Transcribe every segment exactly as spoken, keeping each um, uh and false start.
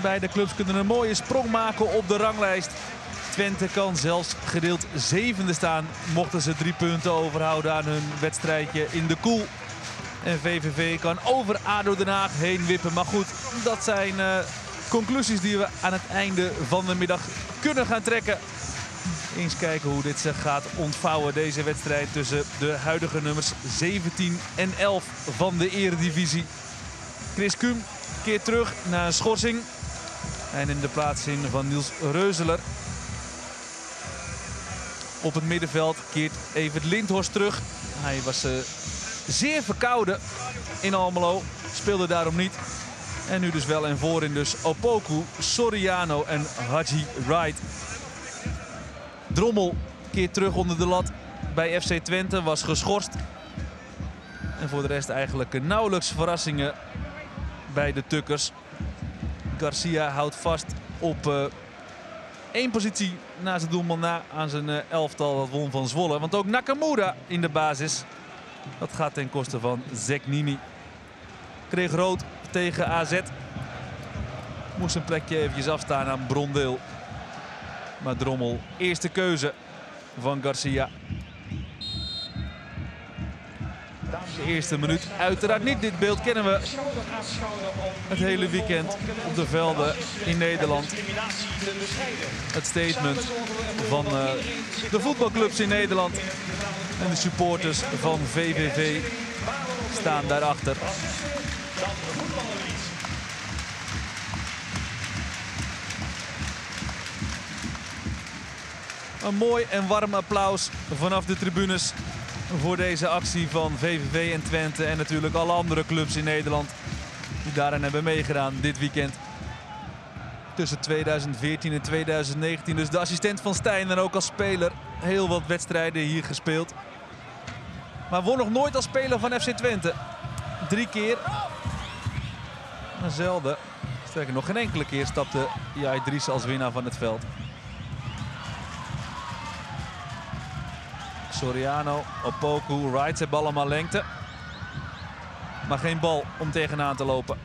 Beide clubs kunnen een mooie sprong maken op de ranglijst. Twente kan zelfs gedeeld zevende staan, mochten ze drie punten overhouden aan hun wedstrijdje in de koel. En V V V kan over A D O Den Haag heen wippen. Maar goed, dat zijn uh, conclusies die we aan het einde van de middag kunnen gaan trekken. Eens kijken hoe dit zich gaat ontvouwen, deze wedstrijd tussen de huidige nummers zeventien en elf van de Eredivisie. Chris Kuhn keert terug na een schorsing. En in de plaatsing van Niels Reuzeler. Op het middenveld keert Evert Lindhorst terug. Hij was uh, zeer verkouden in Almelo, speelde daarom niet. En nu dus wel en voorin dus Opoku, Soriano en Haji Wright. Drommel keert terug onder de lat bij F C Twente, was geschorst. En voor de rest eigenlijk nauwelijks verrassingen bij de Tukkers. Garcia houdt vast op uh, één positie na zijn doelman na aan zijn uh, elftal dat won van Zwolle. Want ook Nakamura in de basis. Dat gaat ten koste van Zeknini. Kreeg rood tegen A Z. Moest een plekje eventjes afstaan aan Brondeel. Maar Drommel, eerste keuze van Garcia. De eerste minuut uiteraard niet. Dit beeld kennen we het hele weekend op de velden in Nederland. Het statement van uh, de voetbalclubs in Nederland. En de supporters van V V V staan daarachter. Een mooi en warm applaus vanaf de tribunes voor deze actie van V V V en Twente. En natuurlijk alle andere clubs in Nederland die daarin hebben meegedaan dit weekend. Tussen tweeduizend veertien en tweeduizend negentien. Dus de assistent van Stijn en ook als speler heel wat wedstrijden hier gespeeld. Maar won nog nooit als speler van F C Twente. Drie keer. Maar zelden. Sterker nog, geen enkele keer stapte Jai Dries als winnaar van het veld. Soriano, Opoku, Wright, ze hebben allemaal lengte. Maar geen bal om tegenaan te lopen.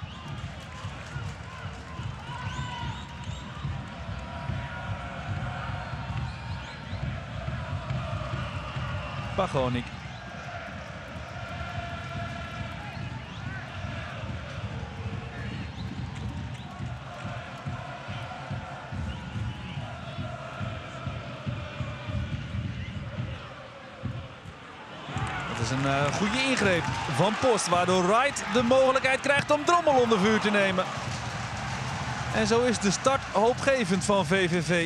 Pagonik. Het is een uh, goede ingreep van Post, waardoor Wright de mogelijkheid krijgt om Drommel onder vuur te nemen. En zo is de start hoopgevend van V V V.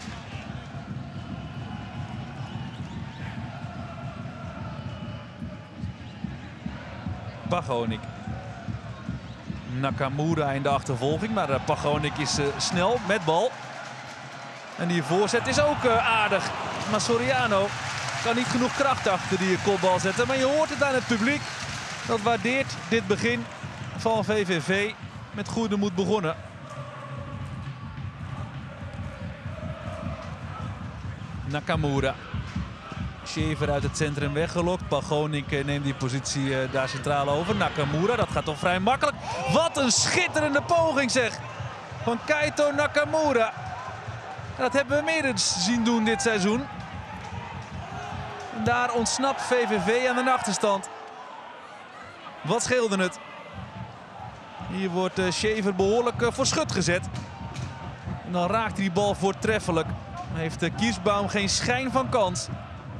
Pagonik. Nakamura in de achtervolging, maar uh, Pagonik is uh, snel met bal. En die voorzet is ook uh, aardig. Maar Soriano kan niet genoeg kracht achter die kopbal zetten. Maar je hoort het aan het publiek. Dat waardeert dit begin van V V V. Met goede moed begonnen. Nakamura. Schever uit het centrum weggelokt. Pagonik neemt die positie uh, daar centraal over. Nakamura, dat gaat toch vrij makkelijk. Wat een schitterende poging zeg. Van Kaito Nakamura. Dat hebben we meer zien doen dit seizoen. En daar ontsnapt V V V aan de achterstand. Wat scheelde het? Hier wordt uh, Schever behoorlijk uh, voor schut gezet. En dan raakt hij die bal voortreffelijk. Heeft uh, Kiesbaum geen schijn van kans.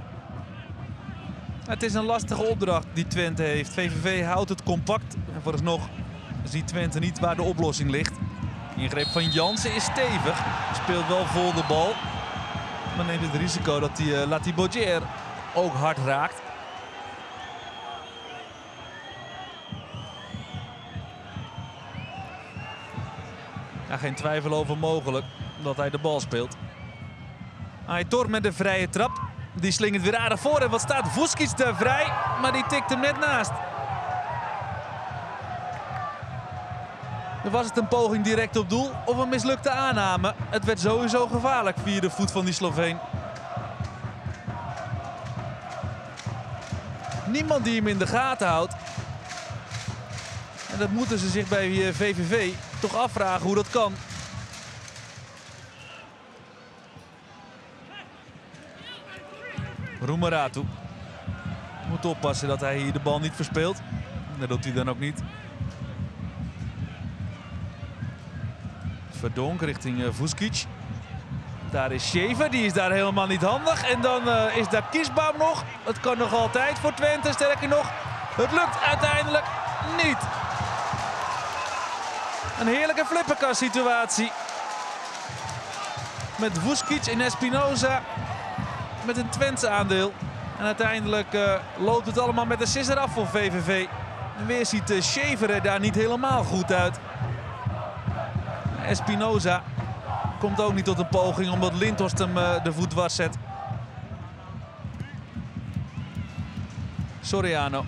Het is een lastige opdracht die Twente heeft. V V V houdt het compact. En vooralsnog ziet Twente niet waar de oplossing ligt. Ingreep van Jansen is stevig. Speelt wel vol de bal. Maar neemt het risico dat hij uh, Latibogier ook hard raakt. Ja, geen twijfel over mogelijk dat hij de bal speelt. Aitor met de vrije trap. Die slingert weer aardig voor. En wat staat Vuskic daar vrij? Maar die tikt hem net naast. Was het een poging direct op doel of een mislukte aanname? Het werd sowieso gevaarlijk via de voet van die Sloveen. Niemand die hem in de gaten houdt. En dat moeten ze zich bij V V V toch afvragen hoe dat kan. Roemeratu moet oppassen dat hij hier de bal niet verspeelt. Dat doet hij dan ook niet. Verdonk richting uh, Vuskic. Daar is Schäfer, die is daar helemaal niet handig. En dan uh, is daar Kiesbaum nog. Het kan nog altijd voor Twente, sterker nog. Het lukt uiteindelijk niet. Een heerlijke flipperkast situatie. Met Vuskic en Espinoza met een Twentse aandeel. En uiteindelijk uh, loopt het allemaal met de sisser af voor V V V. En weer ziet uh, Schäfer er daar niet helemaal goed uit. Espinoza komt ook niet tot een poging omdat Lindhorst hem uh, de voet dwars zet. Soriano.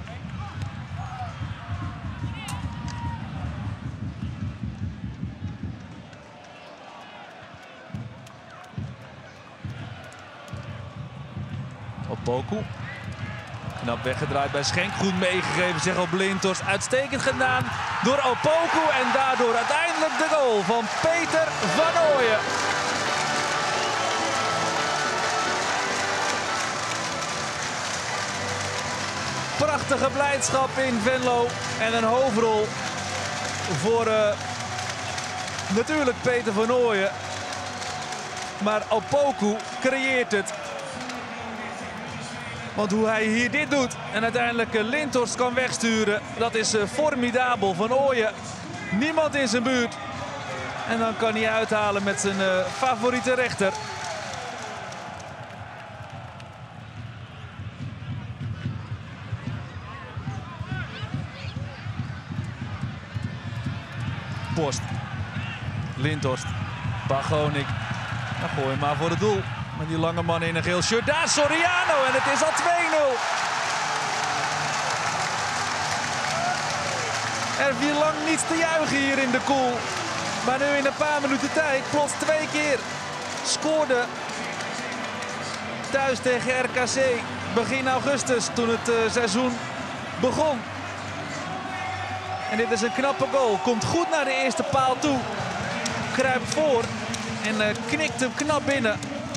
Opoku. Knap weggedraaid bij Schenk. Goed meegegeven, zeg op Lindhorst. Uitstekend gedaan door Opoku. En daardoor uiteindelijk de goal van Peter van Ooyen. Prachtige blijdschap in Venlo. En een hoofdrol voor uh, natuurlijk Peter van Ooyen. Maar Opoku creëert het. Want hoe hij hier dit doet en uiteindelijk Lindhorst kan wegsturen, dat is formidabel. Van Ooyen, niemand in zijn buurt. En dan kan hij uithalen met zijn uh, favoriete rechter. Post. Lindhorst. Pagonik. Dan gooi hem maar voor het doel. Met die lange man in een geel shirt. Daar Soriano en het is al twee nul. Er viel lang niets te juichen hier in de koel. Maar nu in een paar minuten tijd plots twee keer. Scoorde thuis tegen R K C begin augustus toen het uh, seizoen begon. En dit is een knappe goal. Komt goed naar de eerste paal toe. Kruipt voor en uh, knikt hem knap binnen.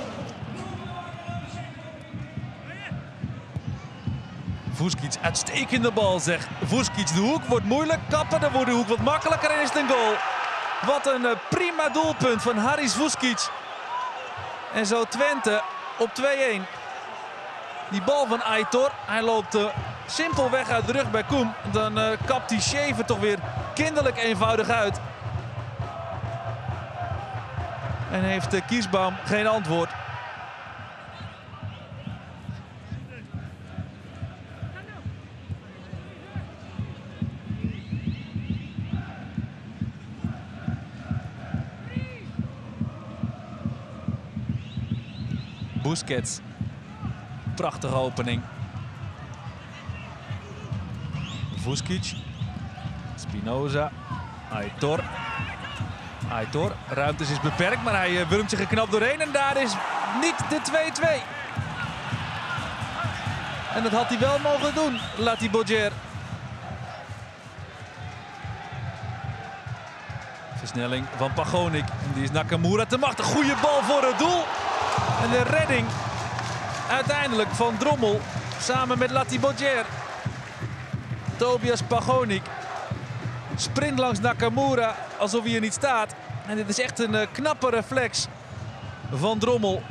Vuskic, uitstekende bal zeg. Vuskic, de hoek wordt moeilijk. Kappen, dan wordt de hoek wat makkelijker en is het een goal. Wat een uh, prima doelpunt van Haris Vuskic. En zo Twente op twee-een. Die bal van Aitor, hij loopt uh, simpelweg uit de rug bij Koem. Dan uh, kapt die Schäfer toch weer kinderlijk eenvoudig uit. En heeft uh, Kiesbaum geen antwoord. Busquets. Prachtige opening. Vuskic. Spinoza. Aitor. Aitor. Ruimtes is beperkt, maar hij wurmt zich er knap doorheen. En daar is niet de twee-twee. En dat had hij wel mogen doen, Lati Bodjer. Versnelling van Pagonik. En die is Nakamura te machtig. Goede bal voor het doel. En de redding uiteindelijk van Drommel samen met Lati Bodjer. Tobias Pagonik sprint langs Nakamura alsof hij er niet staat. En dit is echt een uh, knappe reflex van Drommel.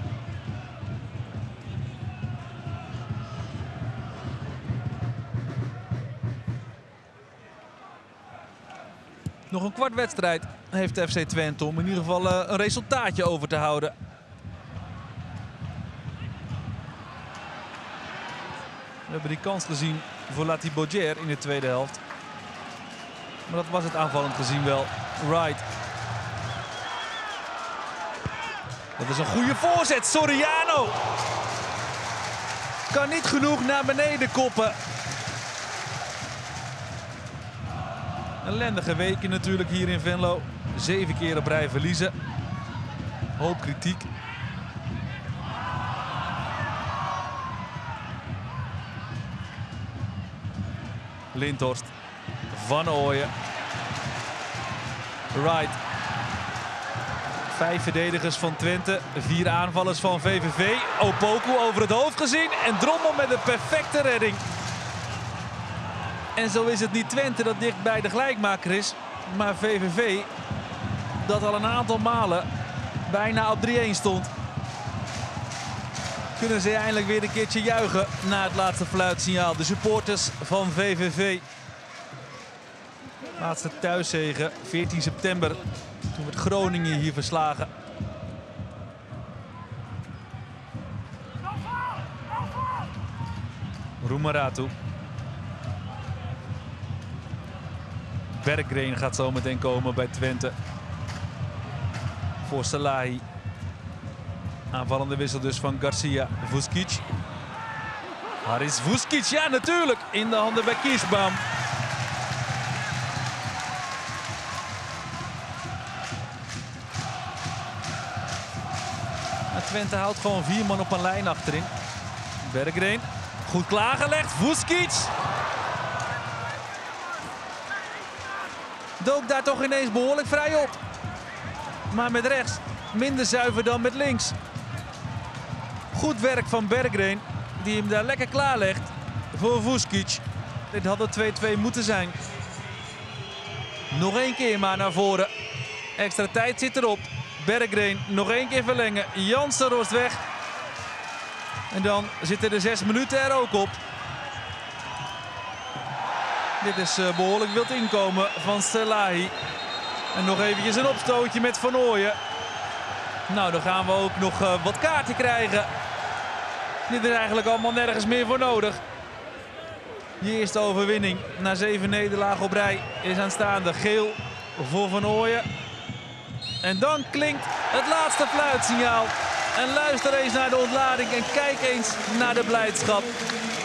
Nog een kwart wedstrijd heeft F C Twente om in ieder geval uh, een resultaatje over te houden. We hebben die kans gezien voor Lati Bodjer in de tweede helft. Maar dat was het aanvallend gezien wel. Wright. Dat is een goede voorzet. Soriano. Kan niet genoeg naar beneden koppen. Ellendige weken natuurlijk hier in Venlo. Zeven keer op rij verliezen. Hoop kritiek. Lindhorst. Van Ooyen. Wright. Vijf verdedigers van Twente, vier aanvallers van V V V. Opoku over het hoofd gezien en Drommel met een perfecte redding. En zo is het niet Twente dat dicht bij de gelijkmaker is, maar V V V dat al een aantal malen bijna op drie-een stond. Kunnen ze eindelijk weer een keertje juichen na het laatste fluitsignaal. De supporters van V V V. Laatste thuiszege, veertien september. Toen werd Groningen hier verslagen. Roemeratu. Berggren gaat zo meteen komen bij Twente. Voor Salahi. Aanvallende wissel dus van Garcia. Vuskic. Haris Vuskic, ja natuurlijk. In de handen bij Kiesbaum. Twente houdt gewoon vier man op een lijn achterin. Berggren. Goed klaargelegd. Vuskic. Dook daar toch ineens behoorlijk vrij op. Maar met rechts minder zuiver dan met links. Goed werk van Berggren. Die hem daar lekker klaarlegt voor Vuskic. Dit had het twee-twee moeten zijn. Nog één keer maar naar voren. Extra tijd zit erop. Berggren nog één keer verlengen. Jansen rost weg. En dan zitten de zes minuten er ook op. Dit is uh, behoorlijk wild inkomen van Salahi. En nog eventjes een opstootje met Van Ooyen. Nou, dan gaan we ook nog uh, wat kaarten krijgen. Dit is eigenlijk allemaal nergens meer voor nodig. Die eerste overwinning na zeven nederlagen op rij is aanstaande. Geel voor Van Ooyen. En dan klinkt het laatste fluitsignaal. En luister eens naar de ontlading en kijk eens naar de blijdschap.